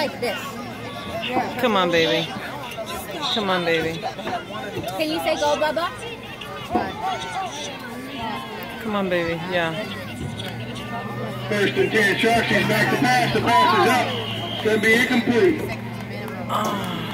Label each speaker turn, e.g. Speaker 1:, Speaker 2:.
Speaker 1: like this.
Speaker 2: Come on, baby. Come on, baby.
Speaker 1: Can you say go, Bubba?
Speaker 2: Come on, baby. Yeah.
Speaker 3: First and 10, Sharks. She's back to pass. The pass is up. It's going to be incomplete.
Speaker 2: Oh.